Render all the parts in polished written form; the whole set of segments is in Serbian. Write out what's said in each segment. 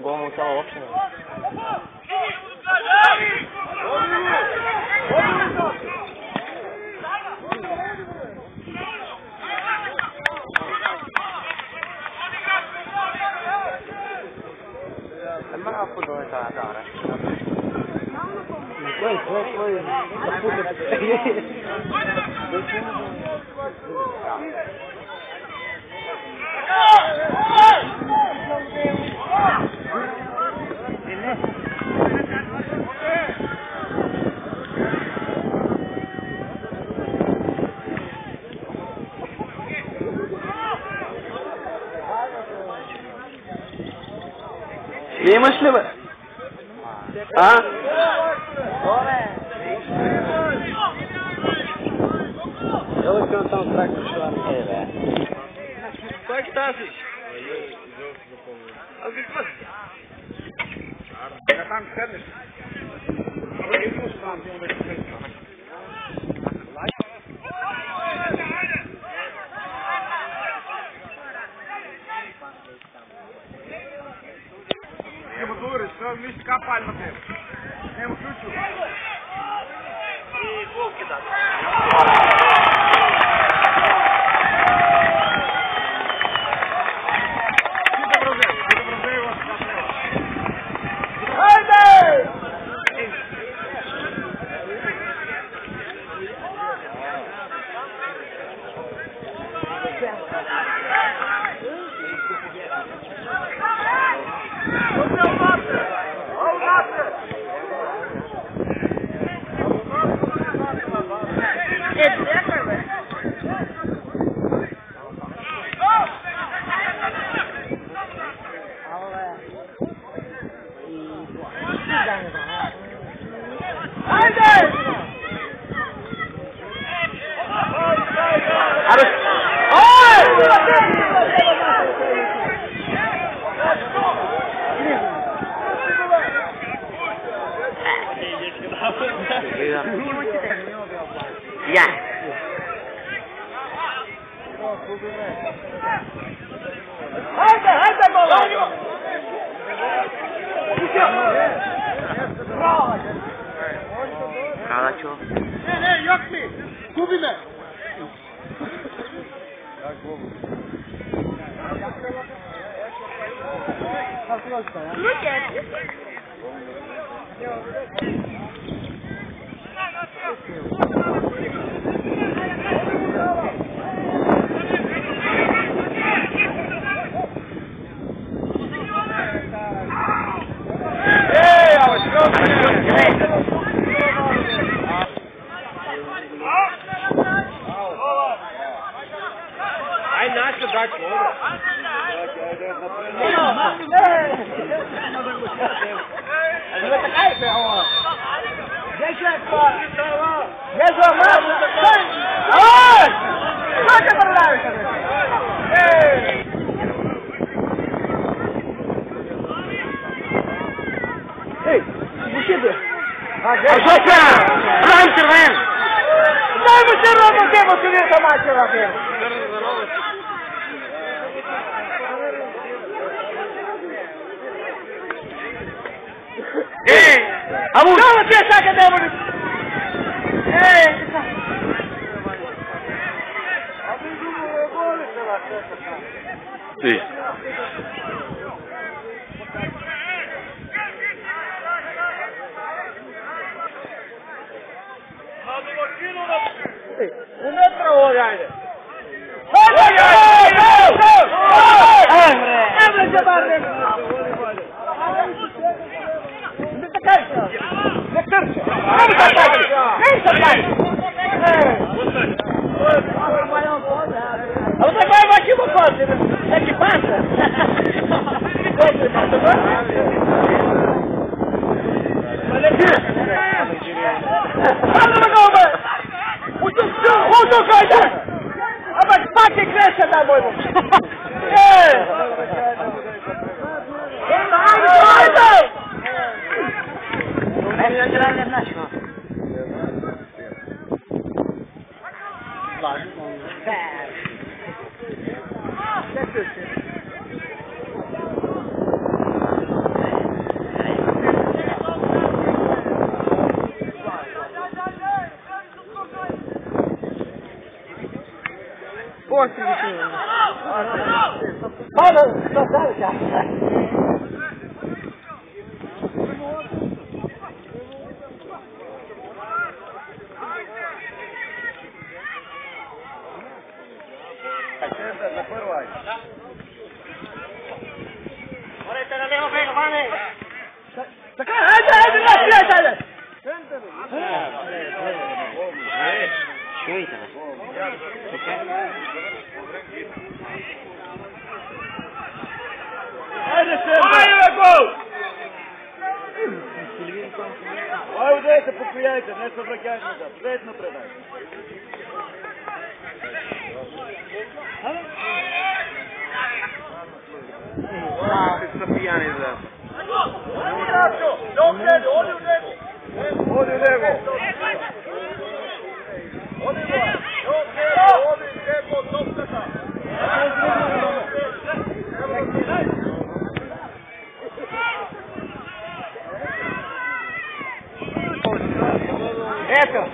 Gomu tela uopće ne. Ma non può dove sta la dare. Poi Imaš li me? A? Evo će on tamo praktično šlan. Kaj stasiš? Ali ti tvrdi? Ja tam sedneš. Ali ti puš tam, onda ću sedneš. Sad misli kapalj na tebe. Nemo ključu. I golke dati. Dobro zevo. Hajde! Ja. Hajde, gola! Kada ću? Ne, jak mi! Gubi me! Look at it! Aj našto dać ovo. Abu, no te saques de Abu. Sí. Un metro voy a ir. A você vai aqui uma foto, é que passa? Olha aqui! Fala no nome! O teu coisa! A mais pá que cresce da mãe! Ajde, popijajte, ne se vrkajte nazad, sretno predajte. Ti pijani za. Odi u nego! Odi u nego! Eto!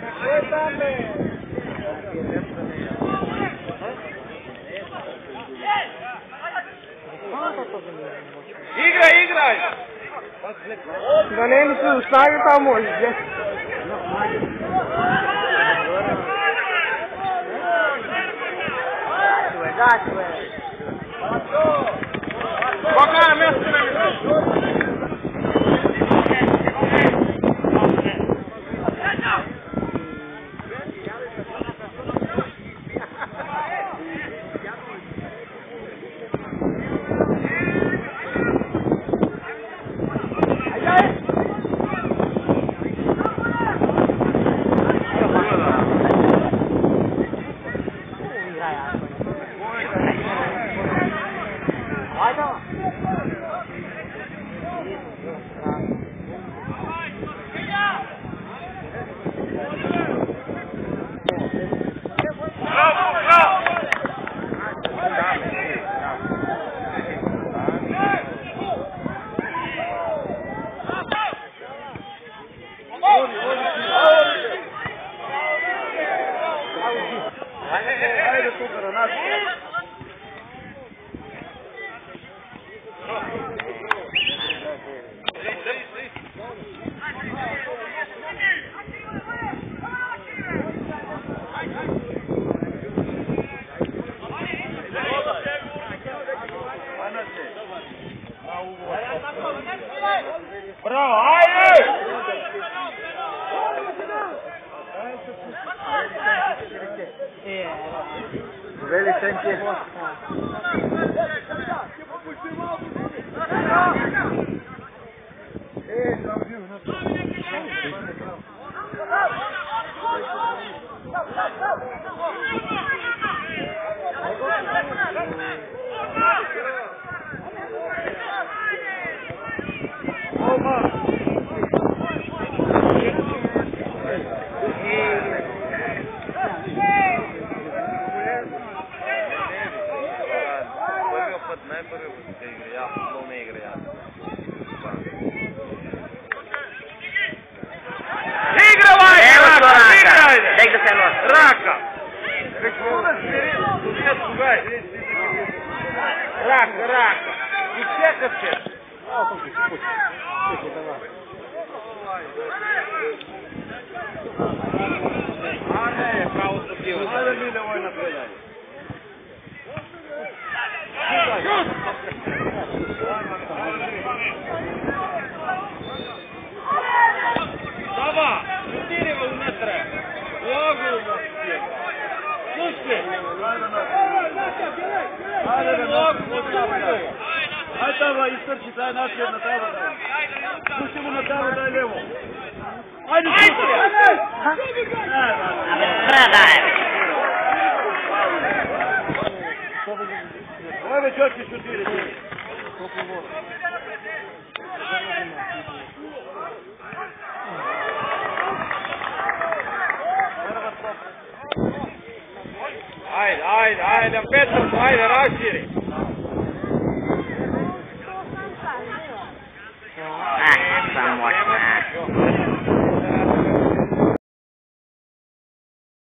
Igraj, igraj! Da ne misli snage tamo možeš. Koga mjesto ne misliš? Ajde super, onak. Bravo, ajde! Veli senke. Raka! Raka, raka! I čekat će! A ne, pravo su pio. Ajde mi da vojna predanje. Sava! Šutiri ga unutra! Logu ga sjega! Slušaj! Ajde ga nogu! Ajde tamo istrči, daj naprijed na tamo daj. Pusti mu na tamo, daj lijevo. Ajde šuti! Ajde čoči šutiri! Ajde, ajde, ajde, Petrov, ajde, raširi! Samo